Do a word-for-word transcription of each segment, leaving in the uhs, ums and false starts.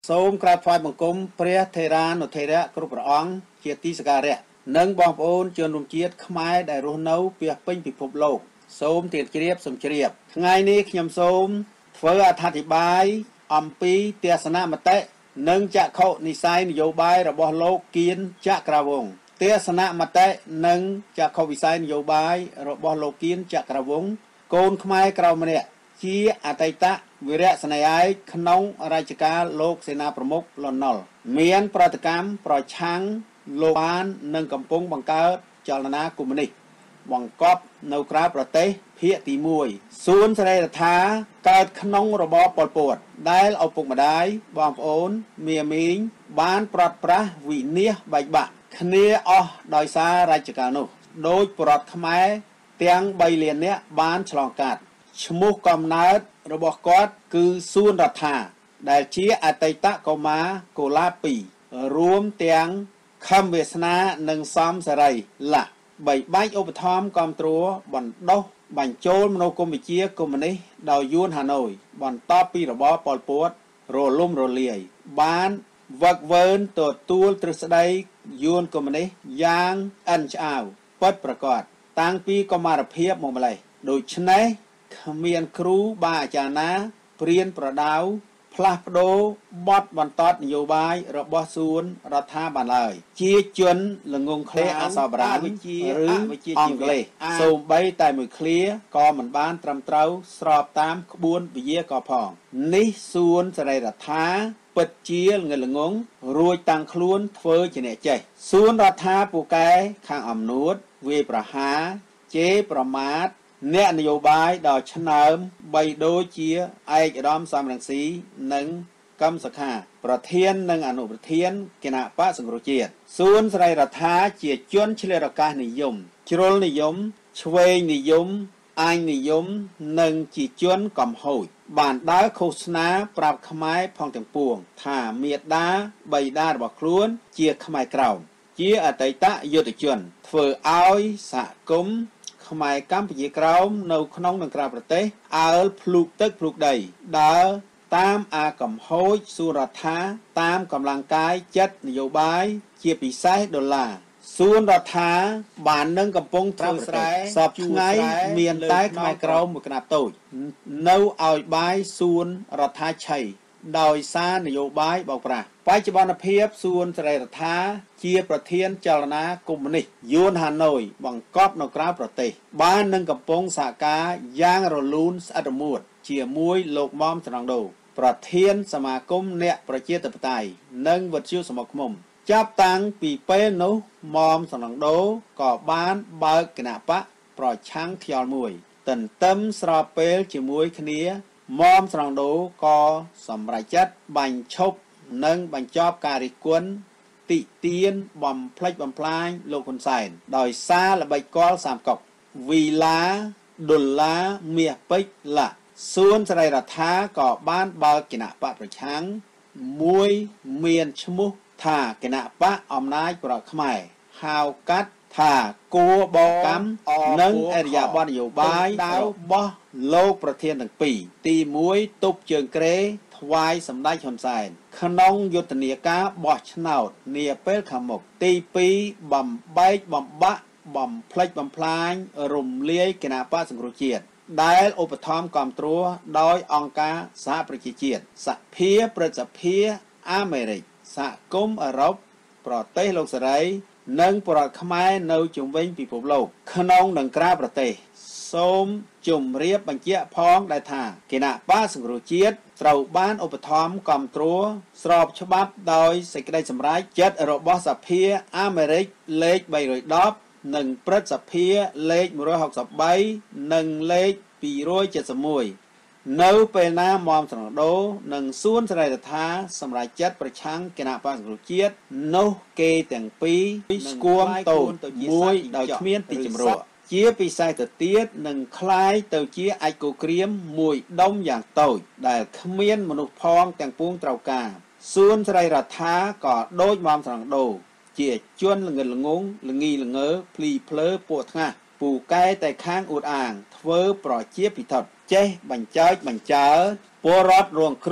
សូមក្រាបថ្វាយបង្គំព្រះថេរានុថេរៈគ្រប់ព្រះអង្គជាទីសក្ការៈនិងបងប្អូនជនរួមជាតិខ្មែរដែលរស់នៅពាសពេញពិភពលោកសូមទានជ្រាបសូមជ្រាបថ្ងៃនេះខ្ញុំសូមធ្វើអត្ថាធិប្បាយអំពីទស្សនៈមតិនិងចក្ខុនិស្ស័យនយោបាយរបស់លោកគៀនចក្រវង្សទស្សនៈមតិនិងចក្ខុវិស័យនយោបាយរបស់លោកគៀនចក្រវង្សកូនខ្មែរក្រៅម្នាក់ជាអតីតវីរៈស្នេហ៍ឯកក្នុងរជ្ជកាលលោកសេនាប្រមុខលន់ នល់មានប្រតិកម្មប្រឆាំងលោកបាននិងកំពុងបង្កើតចលនាកុម្មុយនីសបង្កប់នៅក្រៅប្រទេសភាគទីមួយសួនសេរីរដ្ឋាកើតក្នុងរបបប៉ុលពតដែលឪពុកម្ដាយបងប្អូនមាមីងបានប្រត់ប្រាស់វិនាសបែកបាក់គ្នាអស់ដោយសាររជ្ជកាលនោះដោយប្រត់ខ្មែរទាំងបីលាននាក់បានឆ្លងកាត់ឈ្មោះកំណើតរបស់គាត់គឺសួនរដ្ឋាដែលជាអតីតកុមារកូឡាពីររួមទាំងខំវាសនានិងសំសេរីឡាបីបាច់ឧបត្ថម្ភគាំទ្របណ្ដុះបញ្ចូលមនោគមវិជ្ជាកុម្មុយនីសដោយយួនហាណូយបន្ទាប់ពីរបបប៉ុលពតរលំរលាយបានវឹកវើទទួលទ្រឹស្ដីយួនកុម្មុយនីសយ៉ាងអិនឆ្អាវពិតប្រាកដតាំងពីកុមារភាពមកម្លេះដូច្នេះគ្មានគ្រូបាអាចារ្យណាព្រៀនប្រដៅផ្លាស់ប្ដូរបទបន្តនយោបាយរបស់សួនរដ្ឋាបានឡើយជាជនល្ងងខ្លេអសបរានឬអង់គ្លេសសូម្បីតែមួយឃ្លាក៏មិនបានត្រឹមត្រូវស្របតាមក្បួនវិយាករផងនេះសួនសេរីរដ្ឋាពិតជាល្ងិលល្ងងរួចតាំងខ្លួនធ្វើជាអ្នកចេះសួនរដ្ឋាពូកែខាងអំនួតវាយប្រហារជេរប្រមាថអ្នកនយោបាយដ៏ឆ្នើមបីដូចជាឯកឧត្តមសំរងស៊ីនិងកឹមសុខាប្រធាននិងអនុប្រធានគណៈបកសង្គ្រោះជាតិសួនសេរីរដ្ឋាជាជនឆ្លៀតឱកាសនិយមជ្រុលនិយមឆ្វេងនិយមអាញនិយមនិងជាជនកំហូចបានដើរឃោសនាប្រាប់ខ្មែរផងទាំងពួងថាមេដាបៃតារបស់ខ្លួនជាខ្មែរក្រោមជាអតីតយុទ្ធជនធ្វើឲ្យសហគមន៍ខ្មែរកម្ពុជាក្រោមនៅក្នុងនិងក្រៅប្រទេសអើលភ្លុកទឹកភ្លុកដីដើរតាមអាកំហូចសួនរដ្ឋាតាមកម្លាំងកាយចិត្តនយោបាយជាពិសេសដុល្លារសួនរដ្ឋាបាននឹងកំពុងធ្វើស្រែសពថ្ងៃមានតែខ្មែរក្រោមមួយខ្នាតតូចនៅឲ្យបាយសួនរដ្ឋាឆៃដោយសារនយោបាយបោកប្រាស់បច្ចុប្បន្នភាពសួនសេរីរដ្ឋាជាប្រធានចលនាកុម្មុយនីសយួនហាណូយបង្កប់នៅក្រៅប្រទេសបាននឹងកំពុងសហការយ៉ាងរលូនស្អិតរមួតជាមួយលោកមុំត្រង់ដូប្រធានសមាគមអ្នកប្រជាធិបតេយ្យនិងវិទ្យុសមាគមចាប់តាំងពីពេលនោះមុំត្រង់ដូក៏បានបើកគណៈបកប្រឆាំងខ្យល់មួយទន្ទឹមស្របពេលជាមួយគ្នាមុំត្រង់ដូក៏សម្រេចចិត្តបាញ់ឈប់និងបញ្ចប់ការរិះគន់តិទៀនបំផ្លិចបំផ្លាញលោកហ៊ុនសែនដោយសារល្បិចកលសាមកុកវីឡាដុល្លារមាសពេជ្រឡាសួនសេរីរដ្ឋាក៏បានបើកគណៈបកប្រឆាំងមួយមានឈ្មោះថាគណៈបកអំណាចប្រខ្មែរហៅកាត់ថាគួបកម្មនិងអរិយាប័ត្រនយោបាយរបស់លោកប្រធានទាំងពីរទីមួយទប់ជើងក្រេថ្វាយសម្ដេចហ៊ុនសែនក្នុងយុទ្ធនាការបោះឆ្នោតនាពេលខាងមុខទីពីរបំបែកបំបាក់បំផ្លិចបំផ្លាញរំលាយគណៈបកសង្គ្រោះជាតិដែលឧបត្ថម្ភគាំទ្រដោយអង្គការសហប្រជាជាតិសភាព្រឹទ្ធសភាអាមេរិកសហគមន៍អឺរ៉ុបប្រទេសលោកសេរីនិងប្រទេសខ្មែរនៅជុំវិញពិភពលោកក្នុងនិងក្រៅប្រទេសសូមជម្រាបបញ្ជាក់ផងដែរថាគណៈបកសង្គ្រោះជាតិត្រូវបានឧបត្ថម្ភគាំទ្រស្របច្បាប់ដោយសេចក្តីសម្រេចចិត្តរបស់សភាអាមេរិកលេខបីរយដប់និងព្រឹទ្ធសភាលេខមួយរយហុកសិបបីនិងលេខពីររយเจ็ดสิบเอ็ดនៅពេលណាមុំត្រង់ដូនិងសួនសេរីរដ្ឋាសម្រាប់ចិត្តប្រឆាំងគណៈបក្សសង្គ្រោះជាតិនោះគេទាំងពីរស្គួមតូចមួយដោយគ្មានទីជម្រកជាពិសេសទៅទៀតនឹងคล้ายទៅជាអាចគោក្រៀមមួយដុំយ៉ាងតូចដែលគ្មានមនុស្សផងទាំងពួងត្រូវការសួនសេរីរដ្ឋាក៏ដូចមុំត្រង់ដូជាជនល្ងិលល្ងងល្ងីល្ងើភ្លីភ្លើពួកថ្ងាសពូកែតែខាងអួតអាងធ្វើប្រជាពិធដ្ឋចេះបញ្ចើចបញ្ចើពលរដ្ឋរងគ្រោះ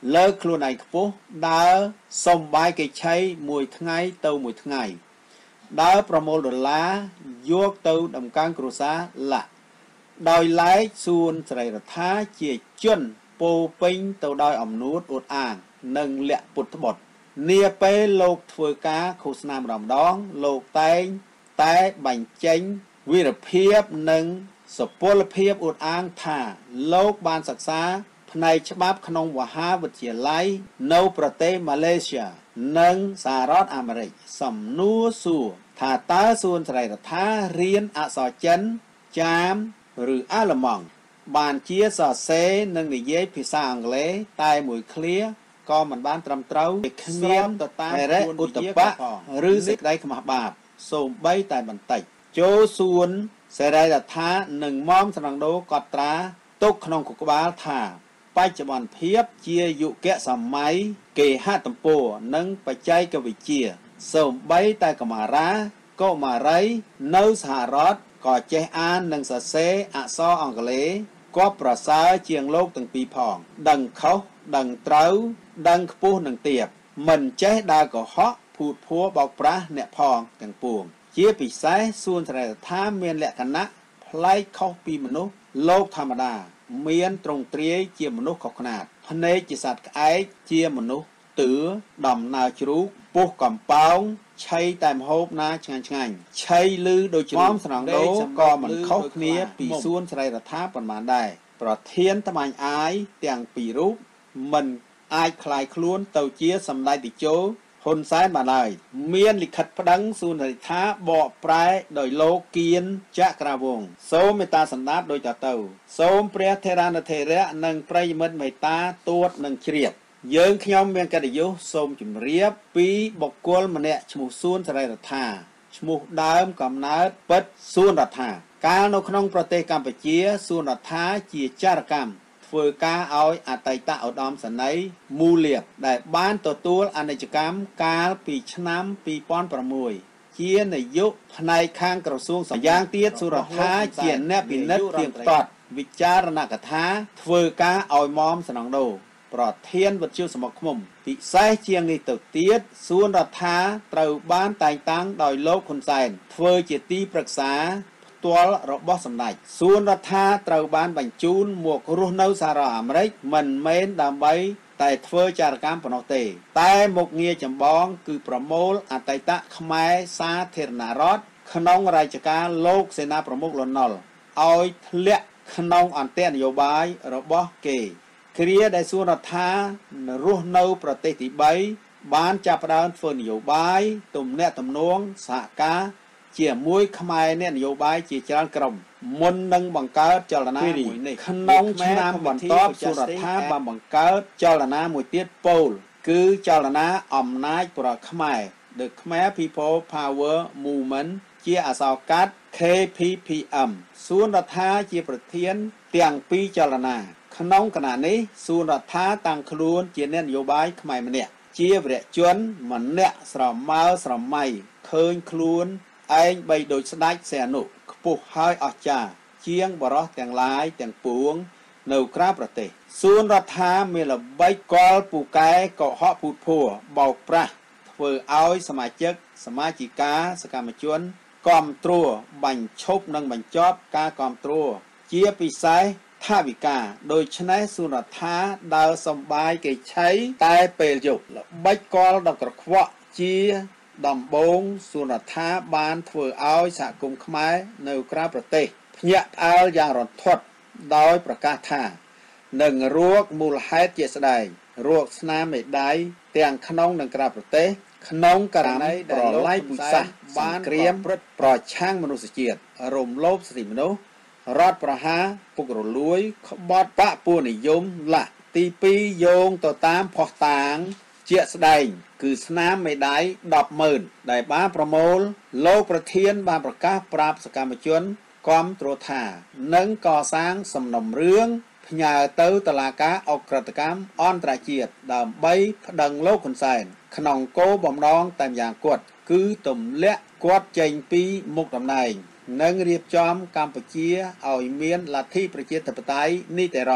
លើកខ្លួនឯងខ្ពស់ដើរសុំបាយគេឆៃមួយថ្ងៃទៅមួយថ្ងៃដើរប្រមូលដុល្លារយកទៅដំកើងគ្រួសារឡាក់ដោយឡែកសួនស្រីរដ្ឋាជាជនពោពេញទៅដោយអំនួតអួតអាងនិងលក្ខពុទ្ធបុត្រនាពេលលោកធ្វើការឃោសនាម្ដងម្ដងលោកតែងតែបញ្ចេញវីរភាពនិងសុពលភាពអួតអាងថាលោកបានសិក្សាផ្នែកច្បាប់ក្នុងមហាវិទ្យាល័យនៅប្រទេសម៉ាឡេស៊ីនិងសហរដ្ឋអាមេរិកសំណួរសួរថាតើសួនស្រីរដ្ឋារៀនអក្សរចិនចាមឬអាល្លឺម៉ង់បានជាសរសេរនិងនិយាយភាសាអង់គ្លេសតែមួយឃ្លាក៏មិនបានត្រឹមត្រូវគ្មានទៅតាមឧត្តបៈឬសេចក្តីខ្មាស់បាបសូម្បីតែបន្តិចចូលសួនសេរីរដ្ឋានិងមុំសំណងដូកត់ត្រាទុកក្នុងគុកក្បាលថាបច្ចុប្បន្នភាពជាយុគសម័យគេហទំព័រនិងបច្ចេកវិទ្យាសូម្បីតែកុមារាកុមារីនៅសហរដ្ឋក៏ចេះអាននិងសរសេរអក្សរអង់គ្លេសក៏ប្រសើរជាងលោកទាំងពីរផងដឹងខុសដឹងត្រូវដឹងខ្ពស់នឹងទាបមិនចេះដើរកុហកភូតភួរបោកប្រាស់អ្នកផងទាំងពួងជាពិសេសសួនសេរីរដ្ឋាមានលក្ខណៈប្លែកខុសពីមនុស្សលោកធម្មតាមានទ្រង់ទ្រាយជាមនុស្សខុសខ្នាតភ្នែកជាសត្វក្អែកជាមនុស្សទឿដំណើរជ្រូកពោះកំប៉ោងឆៃតែម្ហូបណាឆ្ងាញ់ឆ្ងាញ់ឆៃលឺដូចជ្រូកស្រងដូក៏មិនខុសគ្នាពីសួនសេរីរដ្ឋាប៉ុន្មានដែរប្រធានត្បាញអាយទាំងពីររូបមិនអាចคลายខ្លួនទៅជាសម្ដេចតេជោហ៊ុនសែនបានឡើយមានលិខិតប្តឹងសួនរដ្ឋាបកប្រែដោយលោកគៀនចក្រាវង្សសូមមេត្តាសន្តាប់ដូចតទៅសូមព្រះថេរានុថេរៈនិងប្រិយមិត្តមេត្តាទួតនិងជ្រាបយើងខ្ញុំមានកិត្តិយសសូមជម្រាបពីបុគ្គលម្នាក់ឈ្មោះសួនសេរីរដ្ឋាឈ្មោះដើមកំណើតពិតសួនរដ្ឋាកាលនៅក្នុងប្រទេសកម្ពុជាសួនរដ្ឋាជាចារកម្មធ្វើការឲ្យអតីតឧត្តមសេនីយ៍មូលៀបដែលបានទទួលអនិច្ចកម្មកាលពីឆ្នាំពីរពាន់ប្រាំមួយជានាយកផ្នែកខាងក្រសួងសម្យ៉ាងទៀតសួនរដ្ឋាជាអ្នកពិនិត្យទៀងទាត់វិចារណកថាធ្វើការឲ្យមមសំណងដូប្រធានវិទ្យុសមុខឃុំពិសេសជាងនេះទៅទៀតសួនរដ្ឋាត្រូវបានតែងតាំងដោយលោកហ៊ុនសែនធ្វើជាទីប្រឹក្សាផ្ទាល់របស់សម្ដេចសួនរដ្ឋាត្រូវបានបញ្ជូនមករស់នៅសហរដ្ឋអាមេរិកមិនមែនដើម្បីតែធ្វើចារកម្មប៉ុណ្ណោះទេតែមុខងារចម្បងគឺប្រមូលអតីតខ្មែរសាធារណរដ្ឋក្នុងរជ្ជកាលលោកសេនាប្រមុខលន់នល់ឲ្យធ្លាក់ក្នុងអន្តរនយោបាយរបស់គេគ្រាដែលសួនរដ្ឋារស់នៅប្រទេសទីបីបានចាប់ផ្ដើមធ្វើនយោបាយទំនាក់ទំនងសហការជាមួយខ្មែរអ្នកនយោបាយជាច្រើនក្រុមមុននឹងបង្កើតចលនាមួយនេះក្នុងឆ្នាំបន្ទាប់សួនរដ្ឋាបានបង្កើតចលនាមួយទៀតពោលគឺចលនាអំណាចប្រខ្មែរ The Khmer People Power Movement ជាអក្សរកាត់ K P P M សួនរដ្ឋាជាប្រធានទាំងពីរចលនាក្នុងគណៈនេះសួនរដ្ឋាតាំងខ្លួនជាអ្នកនយោបាយខ្មែរម្នាក់ជាវរជនម្នាក់ស្រមើស្រមៃឃើញខ្លួនឯងបីដូចស្ដេចសីហនុខ្ពស់ហើយអស្ចារ្យជាងបរោះទាំងឡាយទាំងពួងនៅក្រៅប្រទេសសួនរដ្ឋាមានល្បិចកលពូកែកុហកភូតភួរបោកប្រាស់ធ្វើឲ្យសមាជិកសមាជិកាសកម្មជនគាំទ្របញ្ឈប់និងបញ្ចប់ការគាំទ្រជាពិសេសថាវិការដូច្នេះសួនរដ្ឋាដើរសំបាយគេឆៃតែពេលយប់ល្បិចកលដល់ក្រខ្វក់ជាដំបងសួនរដ្ឋាបានធ្វើឲ្យសហគមន៍ខ្មែរនៅក្រៅប្រទេសភ្ញាក់ផ្អើលយ៉ាងរន្ធត់ដោយប្រកាសថានឹងរោគមូលហេតុជាស្ដែងរោគស្នាមមេដៃទាំងក្នុងនិងក្រៅប្រទេសក្នុងករណីដែលប្រឡាយពូជសាសន៍បានក្រៀមព្រឹត្តប្រឆាំងមនុស្សជាតិរំលោភសិទ្ធិមនុស្សរដ្ឋប្រហារពុករលួយក្បត់បកពួកនិយមឡាក់ទីពីរយោងទៅតាមផុសតាងជាក់ស្ដែងគឺស្នាមមេដៃ ដប់ម៉ឺន ដែលបានប្រមូលលោកប្រធានបានប្រកាសប្រាប់សកម្មជនគាំទ្រថានឹងកសាងសំណុំរឿងផ្ញើទៅតុលាការអក្រិតកម្មអន្តរជាតិដើម្បីប្តឹងលោកហ៊ុនសែនក្នុងគោលបំណងតែម្យ៉ាងគត់គឺទម្លាក់គាត់ចេញពីមុខតំណែងនិងរៀបចំកម្ពុជាឲ្យមានលទ្ធិប្រជាធិបតេយ្យនីតិរដ្ឋ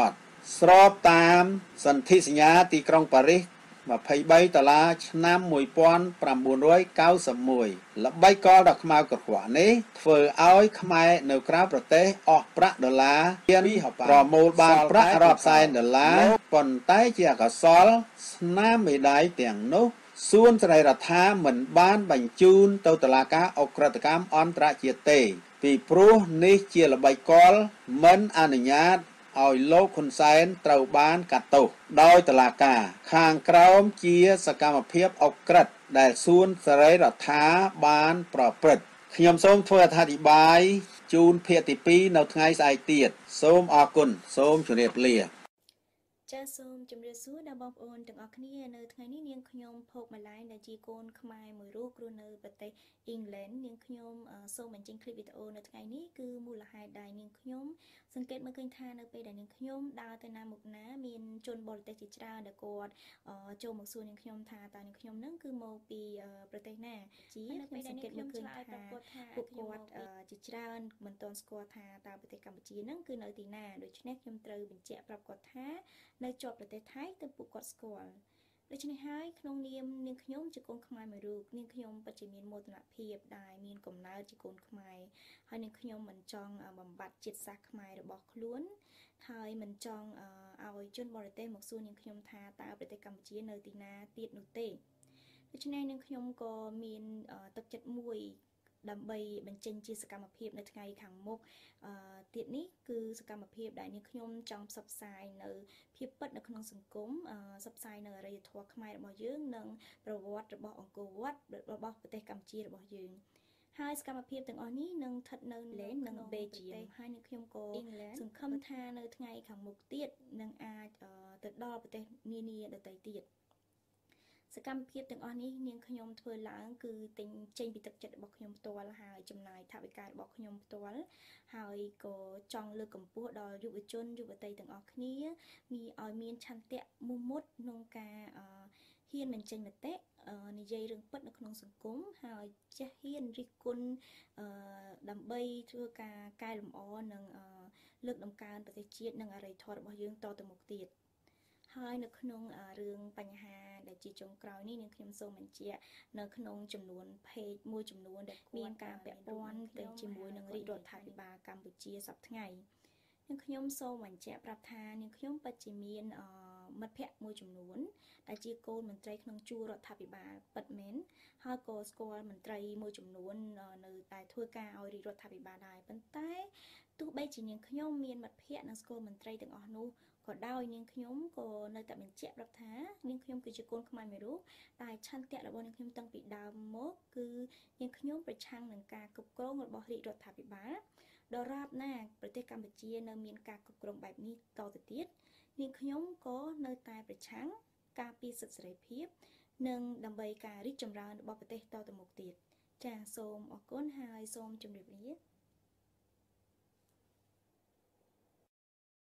ស្របតាមសន្ធិសញ្ញាទីក្រុងប៉ារីសยี่สิบสามដុល្លារឆ្នាំmột nghìn chín trăm chín mươi mốtល្បិចកលដ៏ខ្មៅក្រខ្វក់នេះធ្វើឲ្យខ្មែរនៅក្រៅប្រទេសអស់ប្រាក់ដុល្លារមានប្រមូលបានប្រាក់រាប់សែនដុល្លារប៉ុន្តែជាអកុសលស្នាមមេដាយទាំងនោះសួនសេរីរដ្ឋាមិនបានបញ្ជូនទៅតុលាការអក្រិតកម្មអន្តរជាតិទេពីព្រោះនេះជាល្បិចកលមិនអនុញ្ញាតឲ្យលោកហ៊ុនសែនត្រូវបានកាត់ទោសដោយតុលាការខាងក្រោមជាសកម្មភាពអក្រិតដែលសួនសេរីរដ្ឋាបានប្រព្រឹត្តខ្ញុំសូមធ្វើអត្ថាធិប្បាយជូនភាគទីពីរនៅថ្ងៃស្អែកទៀតសូមអរគុណសូមជម្រាបលាចាសសូមជម្រាបសួរដល់បងប្អូនទាំងអស់គ្នានៅថ្ងៃនេះនាងខ្ញុំភោគម៉ាឡៃដែលជាកូនខ្មែរមួយរូបរស់នៅប្រទេសអ៊ីងឡែននាងខ្ញុំសូមបញ្ចេញคลิปវីដេអូនៅថ្ងៃនេះគឺមូលហេតុដែលនាងខ្ញុំសង្កេតមើលឃើញថានៅពេលដែលនាងខ្ញុំដើរទៅណាមុខណាមានជនបរទេសជាច្រើនដែលគាត់ចូលមកសួរនាងខ្ញុំថាតើនាងខ្ញុំនឹងគឺមកពីប្រទេសណាជាខ្ញុំសង្កេតមើលឃើញថាពួកគាត់ជាច្រើនមិនទាន់ស្គាល់ថាតើប្រទេសកម្ពុជានឹងគឺនៅទីណាដូច្នេះខ្ញុំត្រូវបញ្ជាក់ប្រាប់គាត់ថានៅជាប់ប្រទេសថៃទៅពួកគាត់ស្គាល់ដូច្នេះហើយក្នុងនាមនាងខ្ញុំជាកូនខ្មែរមួយរូបនាងខ្ញុំពិតជាមានមោទនភាពដែលមានកំណើតជាកូនខ្មែរហើយនាងខ្ញុំមិនចង់បំបត្តិជាតិសាសន៍ខ្មែររបស់ខ្លួនហើយមិនចង់ឲ្យជនបរទេសមកសួរនាងខ្ញុំថាតើប្រទេសកម្ពុជានៅទីណាទៀតនោះទេដូច្នេះនាងខ្ញុំក៏មានទឹកចិត្តមួយដើម្បីបញ្ចេញជាសកម្មភាពនៅថ្ងៃខាងមុខអឺទៀតនេះគឺសកម្មភាពដែលនាងខ្ញុំចង់ផ្សព្វផ្សាយនៅភាពពិតនៅក្នុងសង្គមអឺផ្សព្វផ្សាយនៅអរិយធម៌ខ្មែររបស់យើងនិងប្រវត្តិរបស់អង្គរវត្តរបស់ប្រទេសកម្ពុជារបស់យើងហើយសកម្មភាពទាំងអស់នេះនឹងស្ថិតនៅលេននិងបេជីយហើយនាងខ្ញុំក៏សង្ឃឹមថានៅថ្ងៃខាងមុខទៀតនឹងអាចទៅដល់ប្រទេសនានាដទៃទៀតសកម្មភាពទាំងអស់នេះនាងខ្ញុំធ្វើឡើងគឺទិញចេញពីទឹកចិត្តរបស់ខ្ញុំផ្ទាល់ហើយចំណាយថវិការបស់ខ្ញុំផ្ទាល់ហើយក៏ចង់លើកកម្ពស់ដល់យុវជនយុវតីទាំងអស់គ្នាមានឲ្យមានឆន្ទៈមោះមុតក្នុងការហ៊ានបញ្ចេញមតិនិយាយរឿងពិតនៅក្នុងសង្គមហើយចេះហ៊ានរិះគន់ដើម្បីធ្វើការកែលម្អនិងលើកតម្កើងប្រទេសជាតិនិងអរិយធម៌របស់យើងតទៅមុខទៀតហើយនៅក្នុងរឿងបញ្ហាដែលជាចុងក្រោយនេះនាងខ្ញុំសូមបញ្ជាក់នៅក្នុងចំនួន page មួយចំនួនដែលមានការពាក់ព័ន្ធទៅជាមួយនឹងរាជរដ្ឋាភិបាលកម្ពុជាសប្តាហ៍ថ្ងៃនាងខ្ញុំសូមបញ្ជាក់ប្រាប់ថានាងខ្ញុំពិតជាមានមិត្តភ័ក្តិមួយចំនួនដែលជាកូនមន្ត្រីក្នុងជួររដ្ឋាភិបាលពិតមែនហើយក៏ស្គាល់មន្ត្រីមួយចំនួននៅតែធ្វើការឲ្យរាជរដ្ឋាភិបាលដែរប៉ុន្តែទោះបីជានាងខ្ញុំមានមិត្តភ័ក្តិនិងស្គាល់មន្ត្រីទាំងអស់នោះក៏ដោយនាងខ្ញុំក៏នៅតែបញ្ជាក់ប្រាប់ថានាងខ្ញុំគឺជាកូនខ្មែរមួយរូបតែឆន្ទៈរបស់នាងខ្ញុំតាំងពីដើមមកគឺនាងខ្ញុំប្រឆាំងនឹងការគ្រប់គ្រងរបស់រាជរដ្ឋាភិបាលដរាបណាប្រទេសកម្ពុជានៅមានការគ្រប់គ្រងបែបនេះតទៅទៀតនាងខ្ញុំក៏នៅតែប្រឆាំងការពារសិទ្ធិសេរីភាពនិងដើម្បីការរីកចម្រើនរបស់ប្រទេសតទៅមុខទៀតចាសសូមអរគុណហើយសូមជម្រាបលា